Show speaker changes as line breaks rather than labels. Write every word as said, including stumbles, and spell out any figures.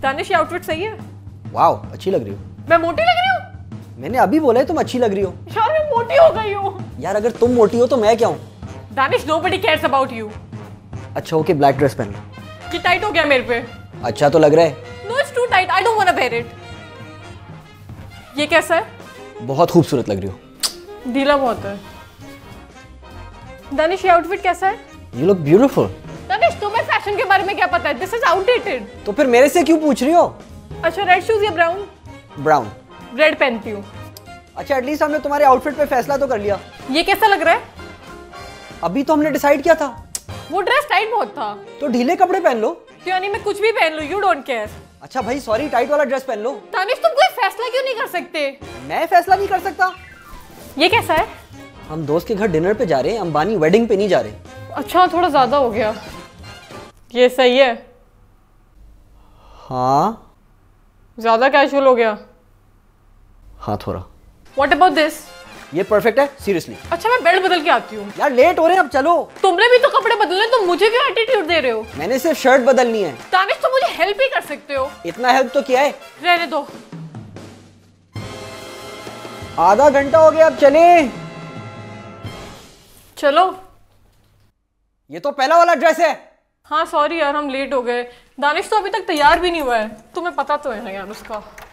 दानिश ये आउटफिट सही है?
वाओ, अच्छी लग रही हो।
मैं मोटी लग रही हूँ?
मैंने अभी बोला है तुम अच्छी लग रही हो।
यार मैं मोटी हो गई हूँ।
यार अगर तुम मोटी हो तो मैं क्या हूँ?
Danish nobody cares about you।
अच्छा ओके, ब्लैक ड्रेस पहन लो।
ये टाइट हो गया मेरे पे।
अच्छा तो लग रहा है।
No it's too tight, I don't wanna wear it। ये कैसा है?
बहुत खूबसूरत लग रही हो।
ढीला बहुत है। दानिश ये आउटफिट कैसा है?
You look beautiful.
दानिश तुम्हें फैशन के बारे में क्या पता है? This is outdated.
तो फिर मेरे से क्यों पूछ रही हो?
अच्छा रेड शूज या ब्राउन?
ब्राउन।
रेड पहनती हूँ।
अच्छा एटलीस्ट हमने तुम्हारे आउटफिट पे फैसला तो कर लिया।
ये कैसा लग रहा है?
अभी तो हमने डिसाइड किया था।
वो ड्रेस टाइट बहुत था।
तो ढीले कपड़े पहन लो।
क्यों नहीं, मैं कुछ भी पहन लूं, यू डोंट केयर।
अच्छा भाई सॉरी, टाइट वाला ड्रेस पहन लो।
दानिश तुम कोई फैसला क्यों नहीं कर सकते?
मैं फैसला नहीं कर सकता।
ये कैसा है?
हम दोस्त के घर डिनर पे जा रहे हैं, अंबानी वेडिंग पे नहीं जा रहे।
अच्छा थोड़ा ज्यादा हो गया। ये सही है?
हाँ
ज्यादा कैजुअल हो गया।
हाँ थोड़ा।
What about this?
ये परफेक्ट है सीरियसली।
अच्छा मैं बेल्ट बदल के आती हूँ।
यार लेट हो रहे हैं, अब चलो। तुमने
भी तो कपड़े बदलने, तुम मुझे भी एटीट्यूड दे रहे हो।
मैंने सिर्फ शर्ट बदलनी है।
दानिश तुम मुझे हेल्प ही कर सकते हो।
इतना हेल्प तो किया है।
रहने दो।
आधा घंटा हो गया, अब चले।
चलो।
ये तो पहला वाला ड्रेस है।
हाँ सॉरी यार हम लेट हो गए। दानिश तो अभी तक तैयार भी नहीं हुआ है, तुम्हें पता तो है ना यार उसका।